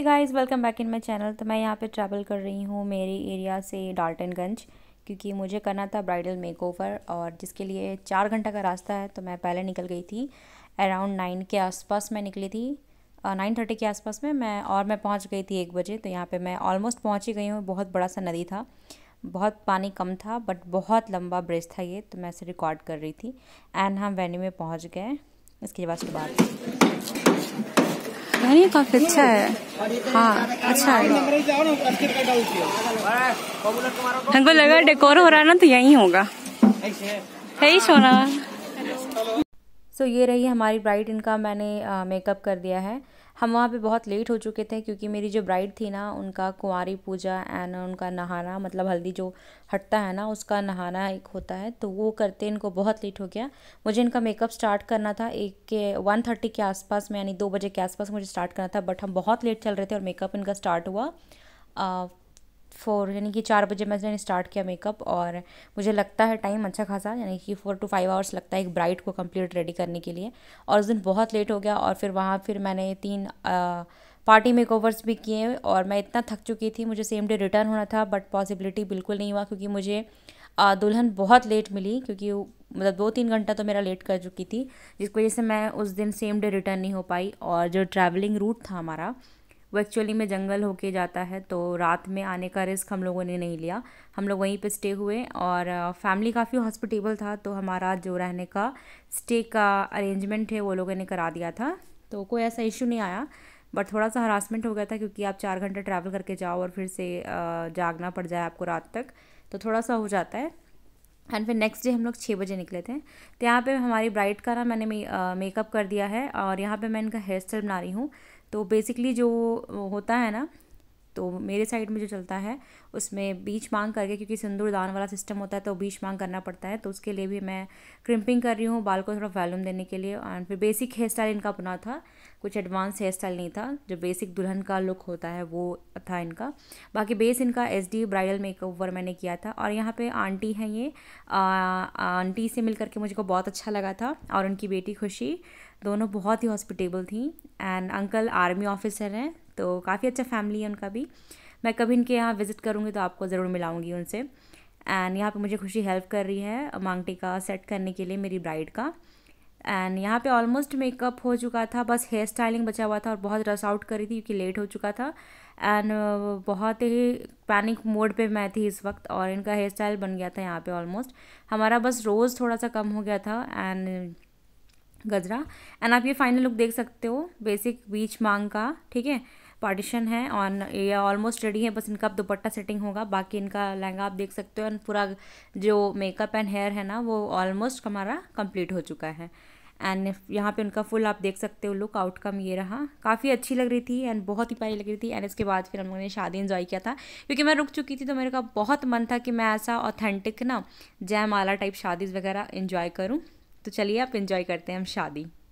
Guys, welcome back in my channel. तो मैं यहाँ पे ट्रैवल कर रही हूँ मेरे एरिया से डाल्टनगंज, क्योंकि मुझे करना था ब्राइडल मेकओवर और जिसके लिए 4 घंटा का रास्ता है। तो मैं पहले निकल गई थी, अराउंड 9 के आसपास मैं निकली थी, 9:30 के आसपास में मैं पहुँच गई थी 1 बजे। तो यहाँ पर मैं ऑलमोस्ट पहुँच ही गई हूँ। बहुत बड़ा सा नदी था, बहुत पानी कम था, बट बहुत लंबा ब्रिज था ये। तो मैं इसे रिकॉर्ड कर रही थी एंड हम वेन्यू में पहुँच गए। इसके बाद ये काफी अच्छा है। हाँ, अच्छा है। हमको लगा डेकोर हो रहा है ना, तो यही होगा, है ही सोना। सो ये रही हमारी ब्राइड। इनका मैंने मेकअप कर दिया है। हम वहाँ पे बहुत लेट हो चुके थे, क्योंकि मेरी जो ब्राइड थी ना, उनका कुंवारी पूजा एंड उनका नहाना, मतलब हल्दी जो हटता है ना, उसका नहाना एक होता है। तो वो करते इनको बहुत लेट हो गया। मुझे इनका मेकअप स्टार्ट करना था 1:30 के आसपास में, यानी 2 बजे के आसपास मुझे स्टार्ट करना था, बट हम बहुत लेट चल रहे थे और मेकअप इनका स्टार्ट हुआ 4, यानी कि 4 बजे मैंने स्टार्ट किया मेकअप। और मुझे लगता है टाइम अच्छा खासा, यानी कि 4 to 5 आवर्स लगता है एक ब्राइड को कंप्लीट रेडी करने के लिए। और उस दिन बहुत लेट हो गया। और फिर मैंने 3 पार्टी मेकओवर्स भी किए और मैं इतना थक चुकी थी। मुझे सेम डे रिटर्न होना था, बट पॉसिबिलिटी बिल्कुल नहीं हुआ, क्योंकि मुझे दुल्हन बहुत लेट मिली, क्योंकि मतलब 2-3 घंटा तो मेरा लेट कर चुकी थी, जिसकी वजह से मैं उस दिन सेम डे रिटर्न नहीं हो पाई। और जो ट्रैवलिंग रूट था हमारा, वो एक्चुअली में जंगल होके जाता है, तो रात में आने का रिस्क हम लोगों ने नहीं लिया। हम लोग वहीं पे स्टे हुए और फैमिली काफ़ी हॉस्पिटेबल था, तो हमारा जो रहने का स्टे का अरेंजमेंट है वो लोगों ने करा दिया था। तो कोई ऐसा इशू नहीं आया, बट थोड़ा सा हरासमेंट हो गया था, क्योंकि आप 4 घंटे ट्रैवल करके जाओ और फिर से जागना पड़ जाए आपको रात तक, तो थोड़ा सा हो जाता है। एंड फिर नेक्स्ट डे हम लोग 6 बजे निकले थे। तो यहाँ पे हमारी ब्राइड का ना मैंने मेकअप कर दिया है और यहाँ पे मैं इनका हेयर स्टाइल बना रही हूँ। तो बेसिकली जो होता है ना, तो मेरे साइड में जो चलता है उसमें बीच मांग करके, क्योंकि सिंदूरदान वाला सिस्टम होता है तो बीच मांग करना पड़ता है। तो उसके लिए भी मैं क्रिम्पिंग कर रही हूँ, बाल को थोड़ा वॉल्यूम देने के लिए। एंड फिर बेसिक हेयर स्टाइल इनका अपना था, कुछ एडवांस हेयर स्टाइल नहीं था। जो बेसिक दुल्हन का लुक होता है वो था इनका। बाकी बेस इनका SD ब्राइडल मेकओवर मैंने किया था। और यहाँ पे आंटी हैं, ये आंटी से मिल करके मुझे को बहुत अच्छा लगा था, और उनकी बेटी खुशी, दोनों बहुत ही हॉस्पिटेबल थी। एंड अंकल आर्मी ऑफिसर हैं, तो काफ़ी अच्छा फैमिली है उनका भी। मैं कभी इनके यहाँ विज़िट करूँगी तो आपको ज़रूर मिलाऊंगी उनसे। एंड यहाँ पे मुझे खुशी हेल्प कर रही है मांग टीका सेट करने के लिए मेरी ब्राइड का। एंड यहाँ पे ऑलमोस्ट मेकअप हो चुका था, बस हेयर स्टाइलिंग बचा हुआ था और बहुत रस आउट करी थी, क्योंकि लेट हो चुका था। एंड बहुत ही पैनिक मोड पे मैं थी इस वक्त, और इनका हेयर स्टाइल बन गया था यहाँ पे ऑलमोस्ट। हमारा बस रोज़ थोड़ा सा कम हो गया था एंड गजरा। एंड आप ये फाइनल लुक देख सकते हो, बेसिक बीच मांग का, ठीक है, पार्टीशन है और ये ऑलमोस्ट रेडी है। बस इनका अब दुपट्टा सेटिंग होगा, बाकी इनका लहंगा आप देख सकते हो। एंड पूरा जो मेकअप एंड हेयर है ना, वो ऑलमोस्ट हमारा कंप्लीट हो चुका है। एंड यहाँ पे उनका फुल आप देख सकते हो लुक आउटकम ये रहा। काफ़ी अच्छी लग रही थी एंड बहुत ही प्यारी लग रही थी। एंड इसके बाद फिर हम लोगों ने शादी एंजॉय किया था, क्योंकि मैं रुक चुकी थी, तो मेरे का बहुत मन था कि मैं ऐसा ऑथेंटिक ना जयमाला टाइप शादी वगैरह इन्जॉय करूँ। तो चलिए आप इन्जॉय करते हैं हम शादी।